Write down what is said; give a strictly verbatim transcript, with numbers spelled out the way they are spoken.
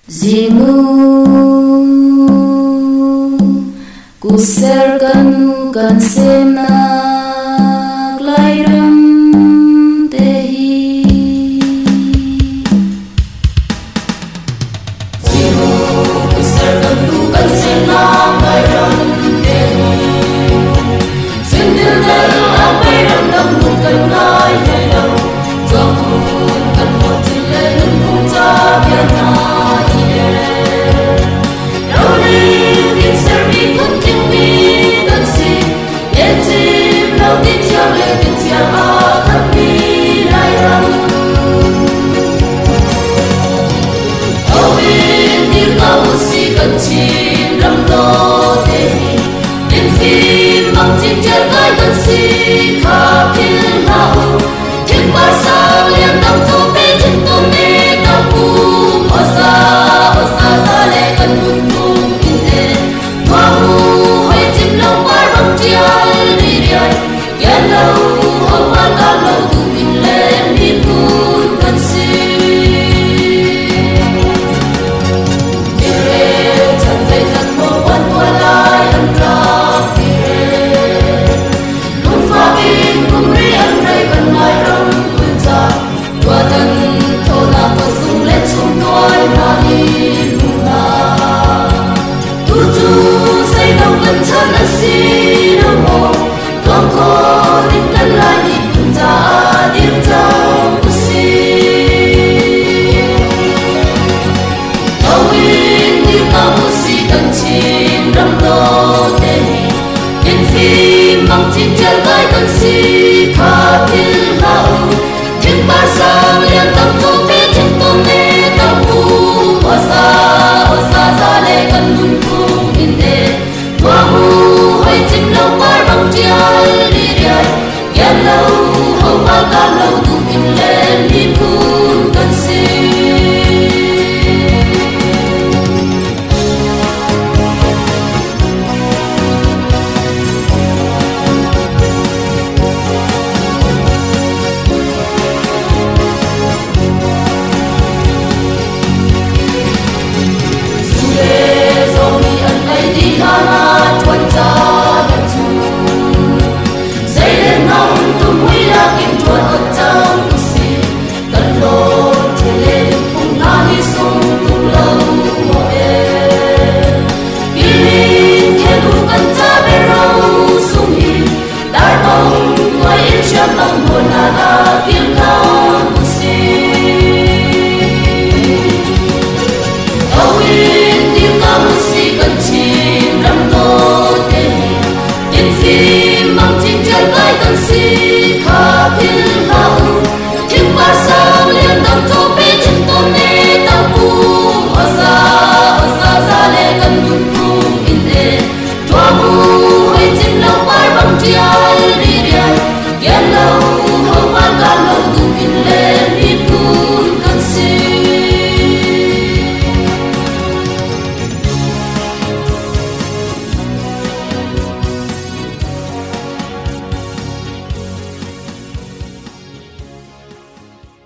Zingu kuser kanu kan sena klairam tehi Zingu kuser kanu kan sena klairam tehi Sindil dal apai ram dam bukan nai hello Jokun kan hotile nung ta biana Chim ram đô đề đến phim mang chim chơi cái tân si khắp thiên hậu thiên ba sao liên tâm thu bé trên tôn nê đau buồn ở xa ở xa xa lệ cần buồn buồn in đê hoa hù hay chim lâu ba rong chial đi đi gian lâu hậu hoa ca lâu tu in lên đi buồn tân si mang chim chơi cái tân si khắp thiên hậu thiên ba sao liên tâm thu bé trên tôn nê đau buồn ở xa ở xa xa lệ cần buồn buồn in đê hoa hù hay chim lâu ba rong chial đi đi gian lâu hậu hoa ca lâu tu in lên đi buồn tân si Yeah.